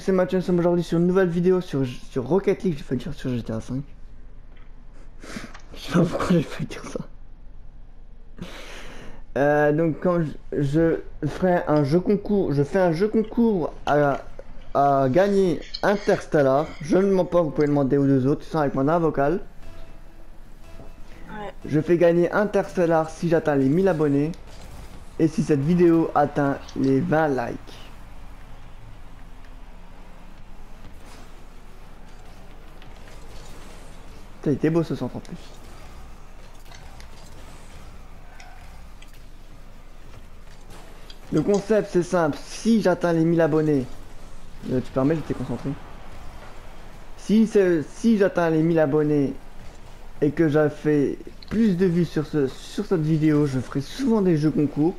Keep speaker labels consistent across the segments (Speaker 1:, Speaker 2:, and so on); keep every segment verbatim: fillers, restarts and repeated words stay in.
Speaker 1: C'est Mathieu, nous sommes aujourd'hui sur une nouvelle vidéo sur, sur Rocket League, j'ai failli dire sur G T A cinq. Je sais pas pourquoi j'ai failli dire ça. Euh, donc quand je, je ferai un jeu concours, je fais un jeu concours à, à gagner Interstellar. Je ne mens pas, vous pouvez demander aux deux autres, ils sont avec mon vocal.
Speaker 2: Ouais.
Speaker 1: Je fais gagner Interstellar si j'atteins les mille abonnés et si cette vidéo atteint les vingt likes. Ça a été beau ce centre en plus. Le concept c'est simple, si j'atteins les mille abonnés, euh, tu permets, j'étais concentré. Si, si j'atteins les mille abonnés et que j'ai fait plus de vues sur, ce, sur cette vidéo, je ferai souvent des jeux concours.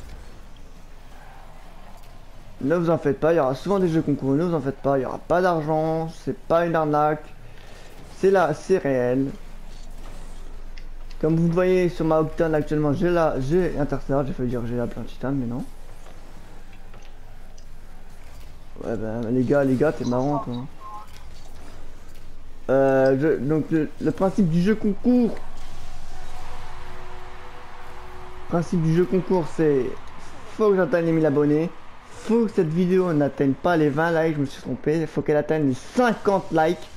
Speaker 1: Ne vous en faites pas, il y aura souvent des jeux concours, ne vous en faites pas, il n'y aura pas d'argent, c'est pas une arnaque, c'est là, c'est réel. Comme vous le voyez sur ma Octane actuellement, j'ai la, j'ai Interstellar, j'ai failli dire j'ai la plein titane, mais non. Ouais ben les gars, les gars, t'es marrant toi. Euh, je, donc le, le principe du jeu concours. Le principe du jeu concours c'est faut que j'atteigne les mille abonnés. Faut que cette vidéo n'atteigne pas les vingt likes, je me suis trompé. Il faut qu'elle atteigne les cinquante likes.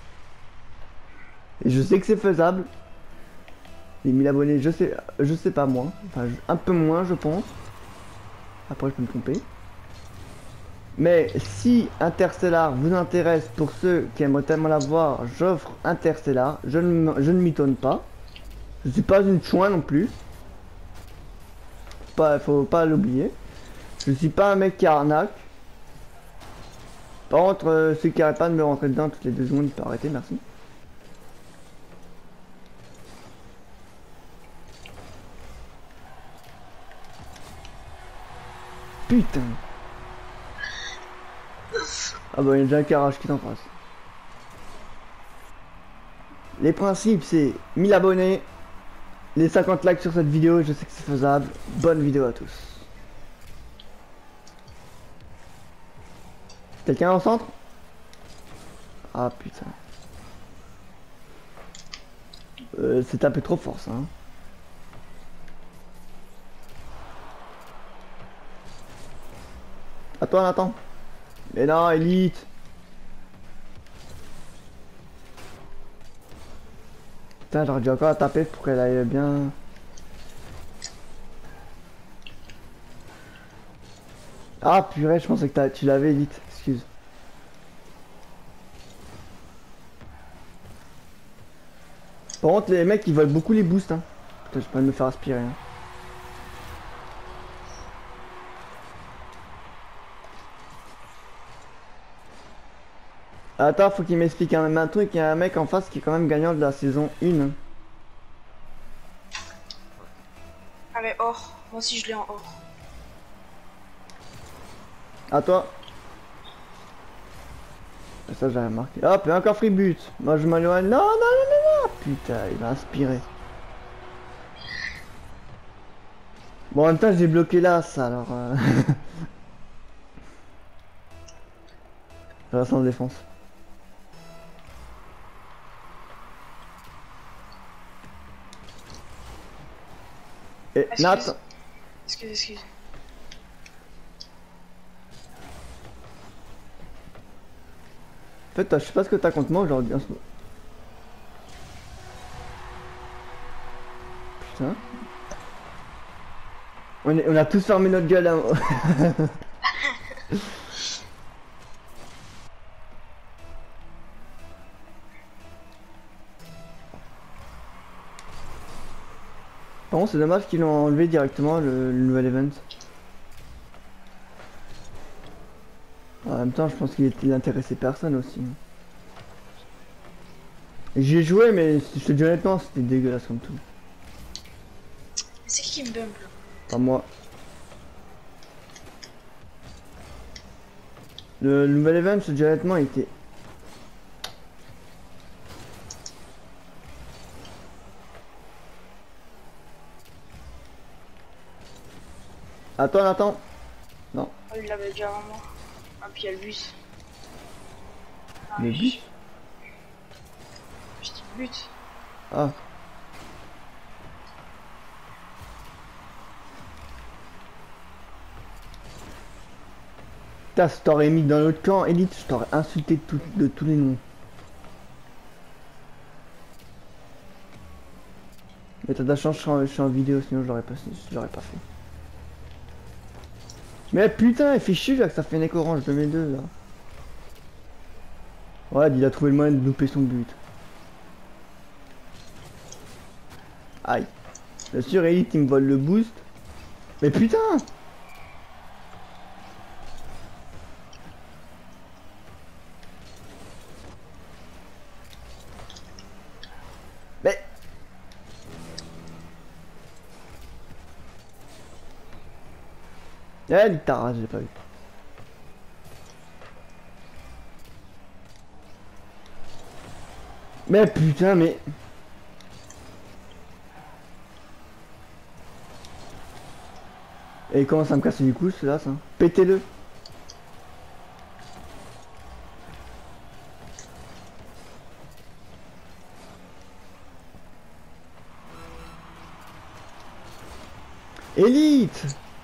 Speaker 1: Et je sais que c'est faisable. Les mille abonnés, je sais, je sais pas moi. Enfin, un peu moins je pense. Après je peux me tromper. Mais si Interstellar vous intéresse, pour ceux qui aimeraient tellement la voir, j'offre Interstellar. Je ne, je ne m'étonne pas. Je suis pas une chouin non plus. Pas, faut pas l'oublier. Je suis pas un mec qui arnaque. Par contre, euh, ceux qui arrêtent pas de me rentrer dedans toutes les deux secondes, il peut arrêter, merci. Putain. Ah bah il y a déjà un carrage qui est en face. Les principes c'est mille abonnés, les cinquante likes sur cette vidéo, je sais que c'est faisable. Bonne vidéo à tous. Quelqu'un au centre? Ah putain. Euh, c'est tapé trop fort ça. Hein. Attends, attends. Mais non, Elite. Putain, j'aurais dû encore la taper pour qu'elle aille bien. Ah purée, je pensais que tu l'avais Elite. Excuse. Par contre, les mecs ils volent beaucoup les boosts. Hein. Putain, je peux pas me faire aspirer. Hein. Attends, faut qu'il m'explique un, un truc. Il y a un mec en face qui est quand même gagnant de la saison un.
Speaker 2: Ah mais or, moi aussi je l'ai en or.
Speaker 1: À toi. Ça j'ai remarqué. Hop, et encore free but. Moi je m'éloigne. Non, non, non, non, non. Putain, il m'a inspiré. Bon, en même temps, j'ai bloqué là, ça alors. Euh... je reste en défense. Et
Speaker 2: Excuse.
Speaker 1: Nat.
Speaker 2: Excuse, excuse.
Speaker 1: En fait, je sais pas ce que t'as contre moi aujourd'hui. En ce... Putain. On, est, on a tous fermé notre gueule. Hein. Par contre, c'est dommage qu'ils l'ont enlevé directement le, le nouvel event. En même temps, je pense qu'il était intéressé personne aussi. J'ai joué, mais je te dis honnêtement, c'était dégueulasse comme tout.
Speaker 2: C'est qui qui me bump là?
Speaker 1: Pas moi. Le, le nouvel event, je te dis honnêtement, il était... Attends, attends. Non.
Speaker 2: Oh, il l'avait déjà avant moi. Ah puis il y a le bus.
Speaker 1: Le but.
Speaker 2: Je dis but.
Speaker 1: Ah. Putain, si t'aurais mis dans l'autre camp, Elite, je t'aurais insulté de, tout- de tous les noms. Mais t'as de la chance, je suis en, je suis en vidéo, sinon je l'aurais pas, je l'aurais pas fait. Mais putain, il fait chier là que ça fait un écho orange de mes deux là. Ouais, il a trouvé le moyen de louper son but. Aïe. Bien sûr, Elite, il me vole le boost. Mais putain! Mais... Eh, il t'a rasé, j'ai pas vu. Mais putain, mais... Et il commence à me casser du cou, celui-là, ça. Pétez-le. Élite.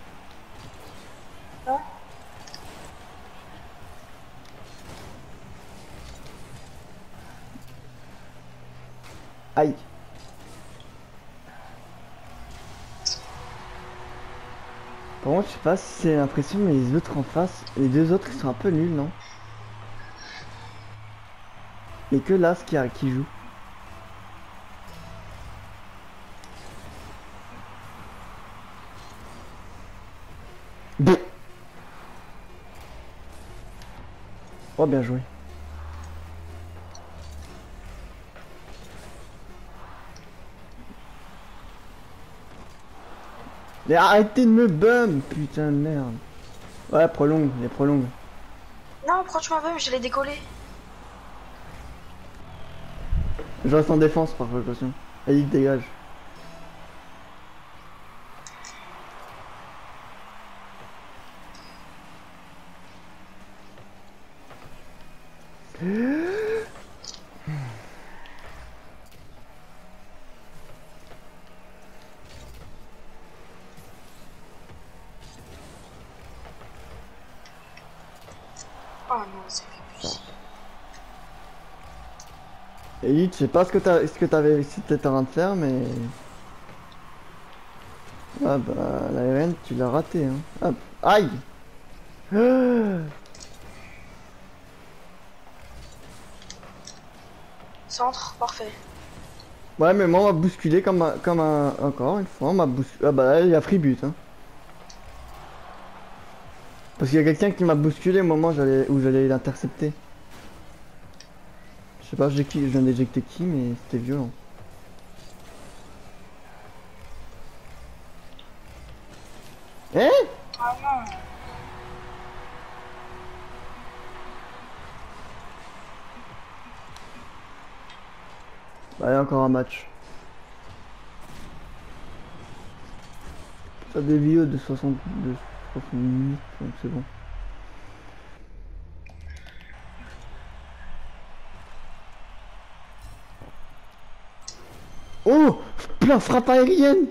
Speaker 2: Non.
Speaker 1: Aïe. Par contre, je sais pas si c'est l'impression, mais les autres en face, les deux autres, ils sont un peu nuls, non? Et que là, ce qui, a, qui joue. Bon. Oh, bien joué. Mais arrêtez de me bum, putain de merde. Ouais, prolongue, les prolongue.
Speaker 2: Non, pourquoi tu m'as vu? Je l'ai décollé.
Speaker 1: Je reste en défense par précaution. Allez, dégage.
Speaker 2: Oh non, c'est abusé.
Speaker 1: Elite, je sais pas ce que t'as, ce que t'avais, si t'étais en train de faire, mais... Ah bah, la R N, tu l'as raté, hein. Hop, aïe.
Speaker 2: Centre, parfait.
Speaker 1: Ouais, mais moi, on m'a bousculé comme un, comme un... Encore une fois, on m'a bousculé... Ah bah là, il y a free but, hein. Parce qu'il y a quelqu'un qui m'a bousculé au moment où j'allais où j'allais l'intercepter. Je sais pas, j'ai qui, je viens d'éjecter qui, mais c'était violent. Hein?
Speaker 2: Ah non.
Speaker 1: Bah, il y a encore un match. Ça des vidéos de soixante, de soixante minutes, donc c'est bon. Oh! Plein frappe aérienne!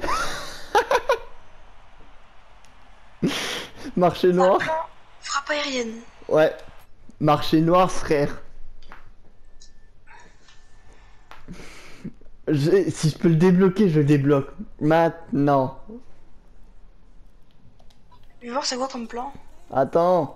Speaker 1: Marché noir.
Speaker 2: Frappe aérienne.
Speaker 1: Ouais. Marché noir, frère. Je- si je peux le débloquer, je le débloque. Maintenant.
Speaker 2: Je vais voir c'est quoi comme plan.
Speaker 1: Attends.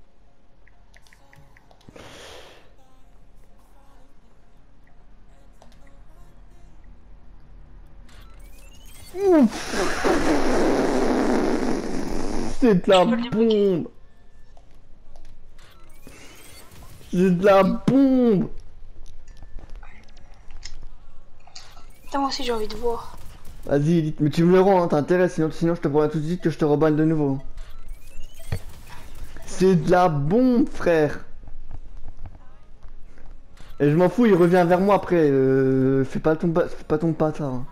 Speaker 1: Ouf. C'est de la bombe. C'est de la bombe.
Speaker 2: Putain, moi aussi j'ai envie de voir.
Speaker 1: Vas-y, Elite, mais tu me le rends, hein, t'intéresse, sinon, sinon je te promets tout de suite que je te reballe de nouveau. C'est de la bombe, frère. Et je m'en fous, il revient vers moi après. Euh, fais pas ton, ba- fais pas ton patin. Hein.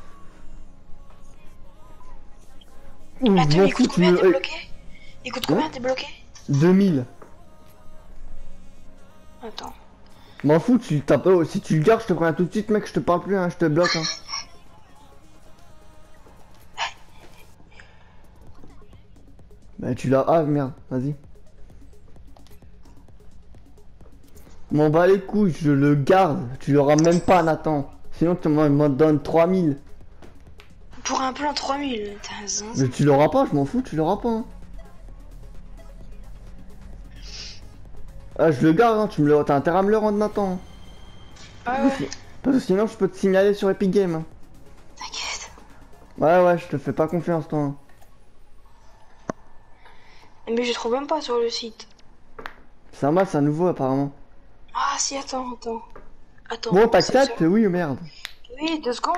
Speaker 1: Ouh, je
Speaker 2: Attends,
Speaker 1: m'en
Speaker 2: il
Speaker 1: fous,
Speaker 2: coûte
Speaker 1: tu
Speaker 2: combien
Speaker 1: me...
Speaker 2: t'es
Speaker 1: euh,
Speaker 2: bloqué? Il coûte combien t'es bloqué?
Speaker 1: deux mille.
Speaker 2: Attends.
Speaker 1: M'en fous, tu tapes. Oh, si tu le gardes, je te préviens tout de suite, mec, je te parle plus, hein, je te bloque. Hein. Bah, tu l'as. Ah, merde, vas-y. M'en bats les couilles, je le garde. Tu l'auras même pas, Nathan. Sinon, tu m'en donnes trois mille.
Speaker 2: Pour un plan trois mille, t'as un zinzin.
Speaker 1: Mais tu l'auras pas, je m'en fous, tu l'auras pas. Hein. Ah, je le garde, hein, tu me le. T'as intérêt à me le rendre, Nathan.
Speaker 2: Ah ouais.
Speaker 1: Parce que sinon, je peux te signaler sur Epic Games. Hein.
Speaker 2: T'inquiète.
Speaker 1: Ouais, ouais, je te fais pas confiance, toi. Hein.
Speaker 2: Mais je trouve même pas sur le site.
Speaker 1: C'est un mal, c'est un nouveau, apparemment.
Speaker 2: Ah si, attends, attends. Attends.
Speaker 1: Bon,
Speaker 2: c'est
Speaker 1: t'acceptes?
Speaker 2: sûr.
Speaker 1: Oui ou merde?
Speaker 2: Oui, deux secondes.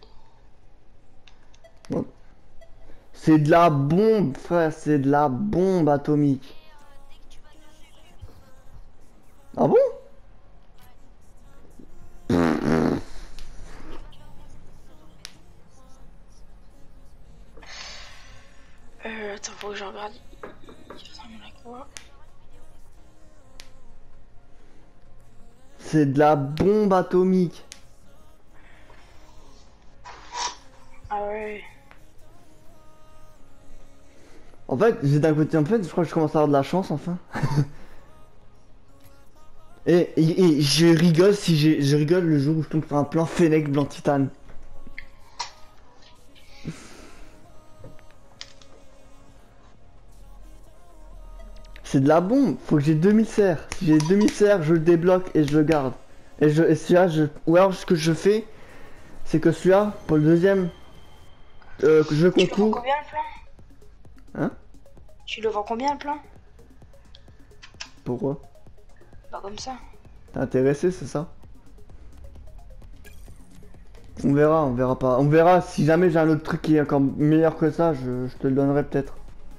Speaker 1: Bon. C'est de la bombe, frère, c'est de la bombe atomique. Ah bon?
Speaker 2: Euh, attends, faut que je regarde. Il ressemble à quoi?
Speaker 1: C'est de la bombe atomique.
Speaker 2: Ah ouais.
Speaker 1: En fait, j'ai d'un côté, en fait, je crois que je commence à avoir de la chance, enfin. et, et, et je rigole si j'ai, je rigole le jour où je tombe sur un plan Fennec blanc titane. C'est de la bombe, faut que j'ai deux mille serres. Si j'ai deux mille serres, je le débloque et je le garde. Et, je, et celui-là, je... ou alors ce que je fais, c'est que celui-là, pour le deuxième euh, jeu
Speaker 2: Tu le vends
Speaker 1: concours...
Speaker 2: combien le plan?
Speaker 1: Hein?
Speaker 2: Tu le vends combien le plan?
Speaker 1: Pourquoi?
Speaker 2: Pas comme ça.
Speaker 1: T'es intéressé, c'est ça? On verra, on verra pas. On verra si jamais j'ai un autre truc qui est encore meilleur que ça, je, je te le donnerai peut-être.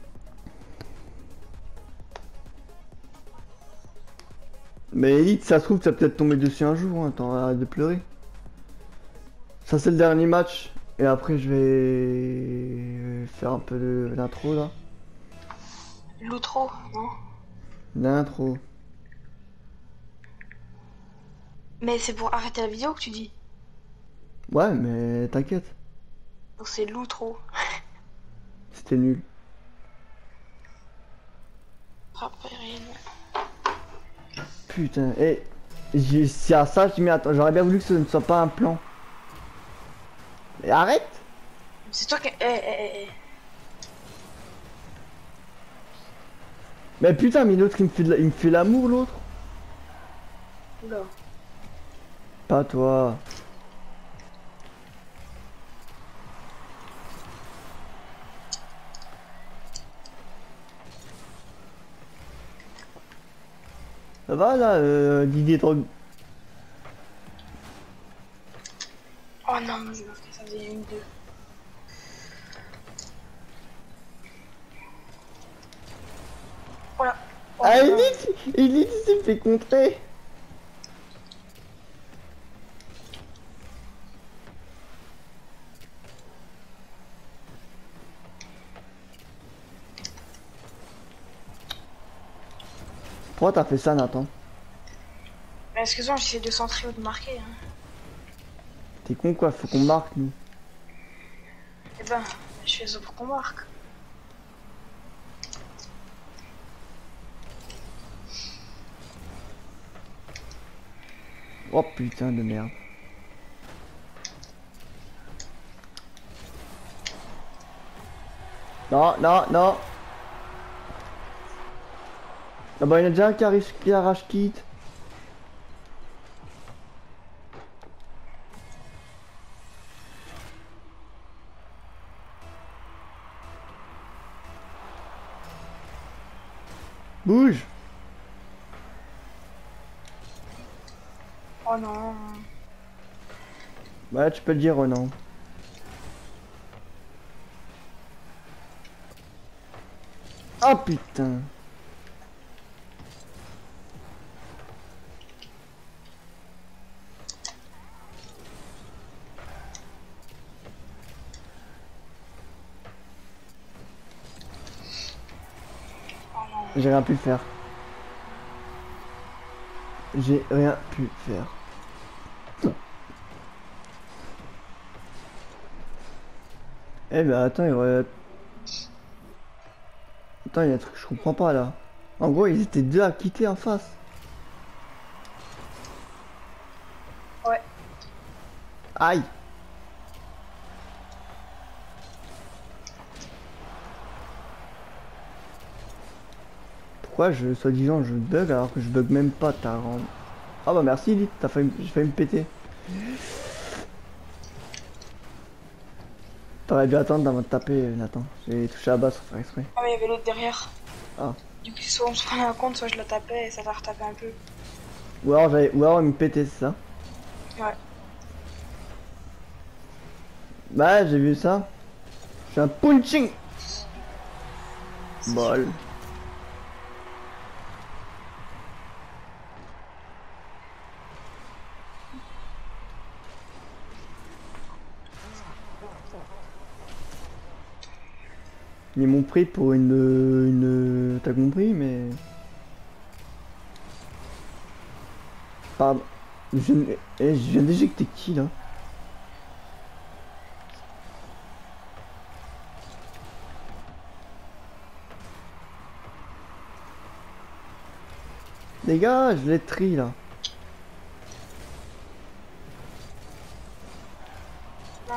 Speaker 1: Mais Elite, ça se trouve, ça peut-être tomber dessus un jour, hein, attends, arrête de pleurer. Ça c'est le dernier match, et après je vais faire un peu de l'intro là.
Speaker 2: L'outro, non?
Speaker 1: L'intro.
Speaker 2: Mais c'est pour arrêter la vidéo que tu dis.
Speaker 1: Ouais, mais t'inquiète,
Speaker 2: Donc c'est l'outro.
Speaker 1: c'était nul.
Speaker 2: Après rien.
Speaker 1: Putain, et si à ça, je dis mais attends, j'aurais bien voulu que ce ne soit pas un plan. Mais arrête!
Speaker 2: C'est toi qui... Eh, eh, eh, eh.
Speaker 1: Mais putain, mais l'autre il me fait de la- il me fait l'amour l'autre.
Speaker 2: Oula.
Speaker 1: Pas toi. Ça va là, euh, Didier Drog...
Speaker 2: Oh non, je me que ça faisait une deux. Voilà. Oh,
Speaker 1: Ah,
Speaker 2: non.
Speaker 1: Elite! Elite, il s'est fait contrer! Pourquoi t'as fait ça, Nathan?
Speaker 2: Mais excuse-moi, j'essaie de centrer ou de marquer. Hein.
Speaker 1: T'es con quoi, faut qu'on marque nous.
Speaker 2: Eh ben, je fais ça pour qu'on marque.
Speaker 1: Oh putain de merde. Non, non, non. Ah bah il y en a déjà un qui arrache, qui arrache quitte. Bouge.
Speaker 2: Oh non.
Speaker 1: Ouais, tu peux le dire, oh non. Ah putain.
Speaker 2: Oh non.
Speaker 1: J'ai rien pu faire. J'ai rien pu faire. Eh ben attends, il y aurait... Attends, il y a un truc que je comprends pas là. En gros, ils étaient deux à quitter en face.
Speaker 2: Ouais.
Speaker 1: Aïe. Pourquoi je, soi-disant, je bug alors que je bug même pas, t'as rend... Ah bah merci, Elite, t'as failli, j'ai failli me péter. T'aurais dû attendre avant de taper, Nathan. J'ai touché à base sans faire exprès.
Speaker 2: Ah mais il y avait l'autre derrière.
Speaker 1: Ah.
Speaker 2: Du coup soit on se prenait un compte, soit je la tapais et ça t'a retapé un peu.
Speaker 1: Ou alors, j'avais... Ou alors il me pétait, c'est ça?
Speaker 2: Ouais.
Speaker 1: Bah, j'ai vu ça. Je suis un punching. Bol. Ils m'ont pris pour une... une... T'as compris, mais... Pardon. Je viens, eh, je viens d'éjecter qui, là? Les gars, je l'ai tri, là.
Speaker 2: Non.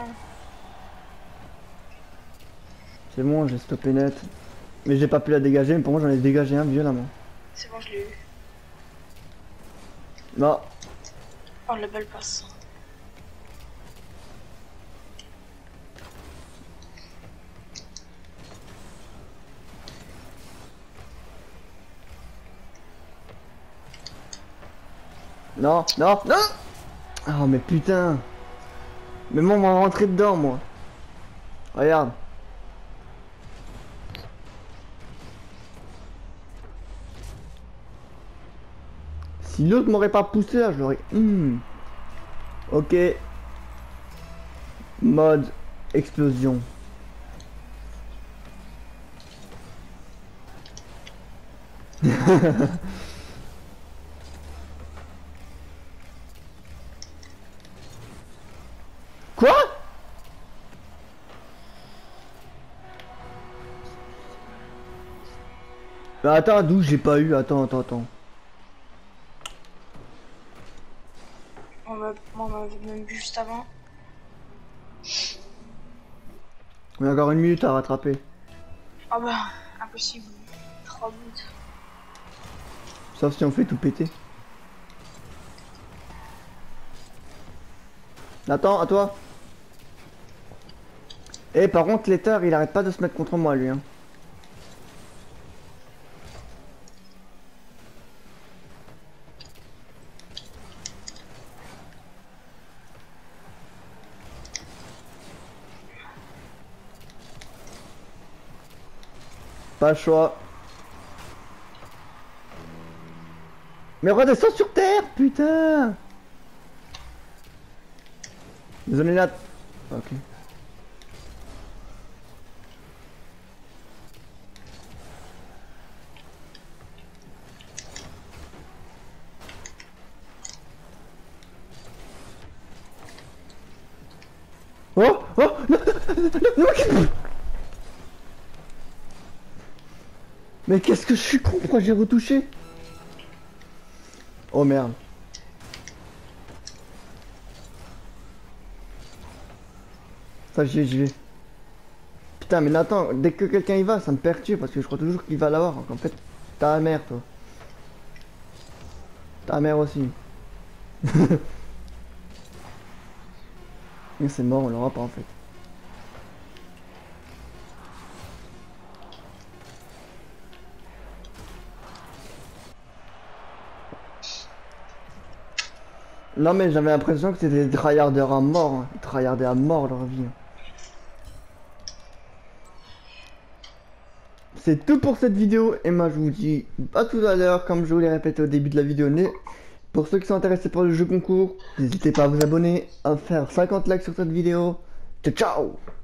Speaker 1: C'est bon, j'ai stoppé net. Mais j'ai pas pu la dégager, mais pour moi j'en ai dégagé un violemment.
Speaker 2: C'est bon, je l'ai eu.
Speaker 1: Non.
Speaker 2: Oh, la belle passe.
Speaker 1: Non, non, non. Oh mais putain. Mais moi on va rentrer dedans, moi. Regarde. Si l'autre m'aurait pas poussé là, je l'aurais... Hmm. Ok. Mode explosion. Quoi? Bah attends, d'où j'ai pas eu? Attends, attends, attends.
Speaker 2: On m'a on m'avait même vu juste avant.
Speaker 1: On a encore une minute à rattraper.
Speaker 2: Ah bah, impossible. Trois buts.
Speaker 1: Sauf si on fait tout péter. Attends, à toi. Eh, par contre, l'Ether, il arrête pas de se mettre contre moi, lui. Hein. Pas le choix. Mais redescends sur terre, putain. Désolé, Nat. Ok. Oh, oh, non, non, non, non, mais qu'est-ce que je suis con, pourquoi j'ai retouché? Oh merde. Ça, j'y vais, j'y vais. Putain, mais Nathan, dès que quelqu'un y va, ça me perturbe parce que je crois toujours qu'il va l'avoir. En fait, t'as la mère, toi. Ta mère aussi. C'est mort, on l'aura pas en fait. Non mais j'avais l'impression que c'était des tryharders à mort. Hein. Ils tryhardaient à mort leur vie. Hein. C'est tout pour cette vidéo et moi je vous dis à tout à l'heure comme je vous l'ai répété au début de la vidéo. Pour ceux qui sont intéressés par le jeu concours, n'hésitez pas à vous abonner, à faire cinquante likes sur cette vidéo. Ciao ciao.